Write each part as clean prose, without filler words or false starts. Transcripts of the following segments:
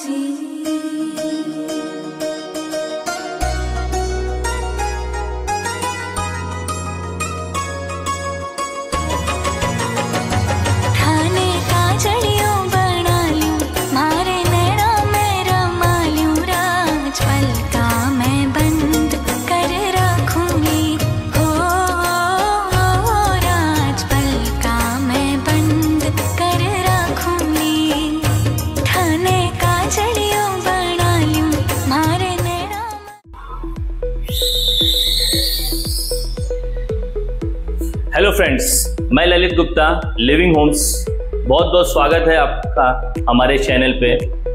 Hello friends, मैं Lalit Gupta, living Holmes. बहुत बहुत स्वागत है आपका हमारे चैनल पे।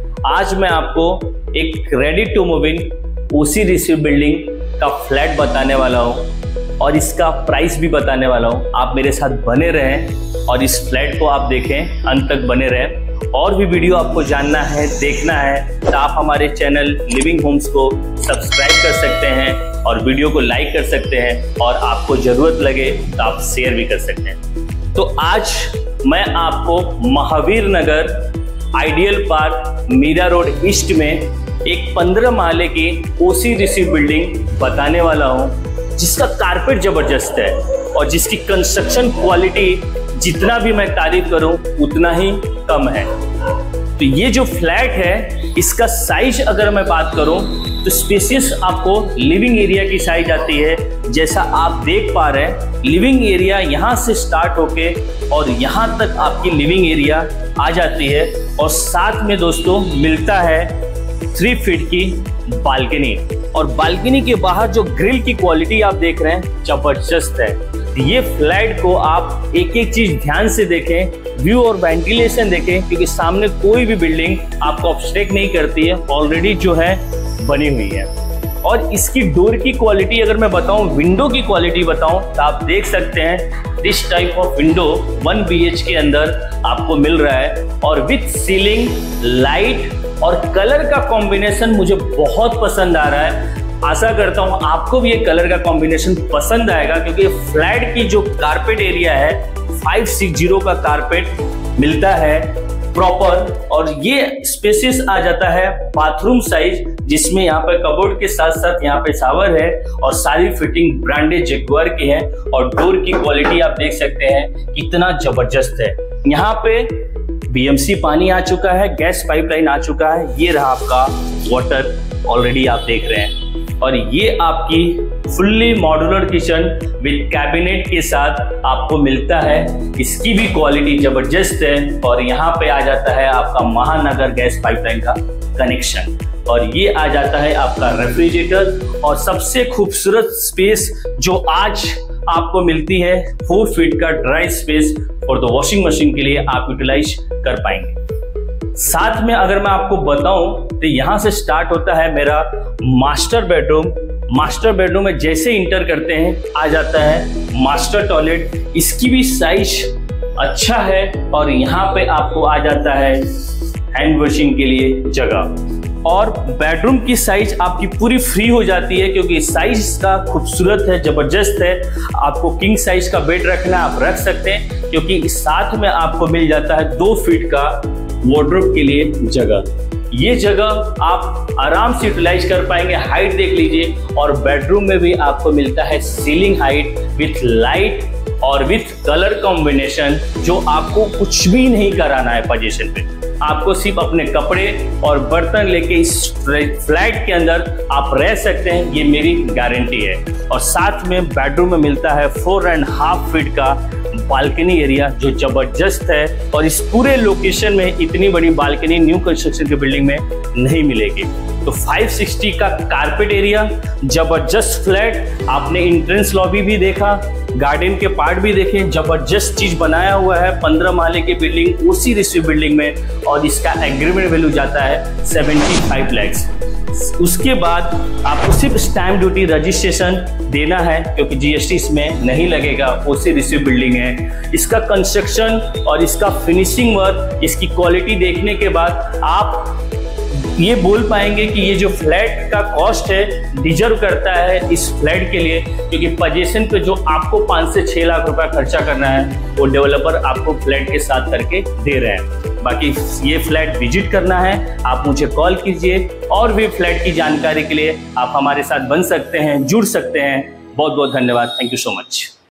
आज मैं आपको एक ready to move in O C received building का फ्लैट बताने वाला हूँ और इसका प्राइस भी बताने वाला हूँ। आप मेरे साथ बने रहें और इस फ्लैट को आप देखें, अंत तक बने रहें। और भी वीडियो आपको जानना है, देखना है तो आप हमारे चैनल लिविंग होम्स को सब्सक्राइब कर सकते हैं और वीडियो को लाइक कर सकते हैं, और आपको ज़रूरत लगे तो आप शेयर भी कर सकते हैं। तो आज मैं आपको Mahavir Nagar ideal park Mira road east में एक 15 माले की ओसी रिसीव बिल्डिंग बताने वाला हूं, जिसका कारपेट ज़बरदस्त है और जिसकी कंस्ट्रक्शन क्वालिटी जितना भी मैं तारीफ करूं उतना ही कम है। तो ये जो फ्लैट है, इसका साइज अगर मैं बात करूं तो स्पेसियस आपको लिविंग एरिया की साइज आती है। जैसा आप देख पा रहे हैं, लिविंग एरिया यहाँ से स्टार्ट होके और यहाँ तक आपकी लिविंग एरिया आ जाती है, और साथ में दोस्तों मिलता है 3 फीट की बालकनी। और बालकनी के बाहर जो ग्रिल की क्वालिटी आप देख रहे हैं, जबरदस्त है। ये फ्लैट को आप एक एक चीज ध्यान से देखें, व्यू और वेंटिलेशन देखें, क्योंकि सामने कोई भी बिल्डिंग आपको ऑब्स्ट्रक्ट नहीं करती है, ऑलरेडी जो है बनी हुई है। और इसकी डोर की क्वालिटी अगर मैं बताऊं, विंडो की क्वालिटी बताऊं, तो आप देख सकते हैं this type of window 1 BH के अंदर आपको मिल रहा है, और विथ सीलिंग, लाइट और कलर का कॉम्बिनेशन मुझे बहुत पसंद आ रहा है। आशा करता हूं आपको भी ये कलर का कॉम्बिनेशन पसंद आएगा, क्योंकि फ्लैट की जो कारपेट एरिया है 560 का कारपेट मिलता है प्रॉपर, और ये स्पेसियस आ जाता है बाथरूम साइज, जिसमें यहाँ पे कबोर्ड के साथ साथ यहाँ पे शावर है और सारी फिटिंग ब्रांडेड जगुआर की है। और डोर की क्वालिटी आप देख सकते हैं कितना जबरदस्त है। यहाँ पे BMC पानी आ चुका है, गैस पाइपलाइन आ चुका है, ये रहा आपका वाटर ऑलरेडी आप देख रहे हैं। और ये आपकी fully modular kitchen with cabinet के साथ आपको मिलता है। इसकी भी क्वालिटी जबरदस्त है। और यहाँ पे आ जाता है आपका महानगर गैस पाइपलाइन का कनेक्शन, और ये आ जाता है आपका रेफ्रिजरेटर। और सबसे खूबसूरत स्पेस जो आज आपको मिलती है, 4 फीट का ड्राई स्पेस और द वॉशिंग मशीन के लिए आप यूटिलाइज कर पाएंगे। साथ में अगर मैं आपको बताऊं तो यहाँ से स्टार्ट होता है मेरा मास्टर बेडरूम। मास्टर बेडरूम में जैसे इंटर करते हैं आ जाता है मास्टर टॉयलेट। इसकी भी साइज अच्छा है, और यहाँ पे आपको आ जाता है हैंड वॉशिंग के लिए जगह। और बेडरूम की साइज आपकी पूरी फ्री हो जाती है, क्योंकि साइज का खूबसूरत है, जबरदस्त है। आपको किंग साइज का बेड रखना है, आप रख सकते हैं, क्योंकि साथ में आपको मिल जाता है 2 फीट का वार्डरोब के लिए जगह। ये जगह आप आराम से यूटिलाइज कर पाएंगे। हाइट देख लीजिए, और बेडरूम में भी आपको मिलता है सीलिंग हाइट विथ लाइट और विथ कलर कॉम्बिनेशन, जो आपको कुछ भी नहीं कराना है पोजीशन पे। आपको सिर्फ अपने कपड़े और बर्तन लेके इस फ्लैट के अंदर आप रह सकते हैं, ये मेरी गारंटी है। और साथ में बेडरूम में मिलता है 4.5 फीट का बालकनी एरिया, जो जबरदस्त है। और इस पूरे लोकेशन में इतनी बड़ी बालकनी न्यू कंस्ट्रक्शन की बिल्डिंग में नहीं मिलेगी। तो 560 का कारपेट एरिया, जबरदस्त फ्लैट। आपने एंट्रेंस लॉबी भी देखा, गार्डन के पार्ट भी देखे, जबरदस्त चीज बनाया हुआ है। 15 माले की बिल्डिंग ओसी रिसीव बिल्डिंग में, और इसका एग्रीमेंट वैल्यू जाता है 75 लाख। उसके बाद आपको सिर्फ स्टैम्प ड्यूटी रजिस्ट्रेशन देना है, क्योंकि GST इसमें नहीं लगेगा, ओसी रिसीव बिल्डिंग है। इसका कंस्ट्रक्शन और इसका फिनिशिंग वर्क, इसकी क्वालिटी देखने के बाद आप ये बोल पाएंगे कि ये जो फ्लैट का कॉस्ट है डिजर्व करता है इस फ्लैट के लिए, क्योंकि पोजीशन पे जो आपको 5 से 6 लाख रुपया खर्चा करना है, वो डेवलपर आपको फ्लैट के साथ करके दे रहे हैं। बाकी ये फ्लैट विजिट करना है, आप मुझे कॉल कीजिए। और भी फ्लैट की जानकारी के लिए आप हमारे साथ बन सकते हैं, जुड़ सकते हैं। बहुत बहुत धन्यवाद। Thank you so much.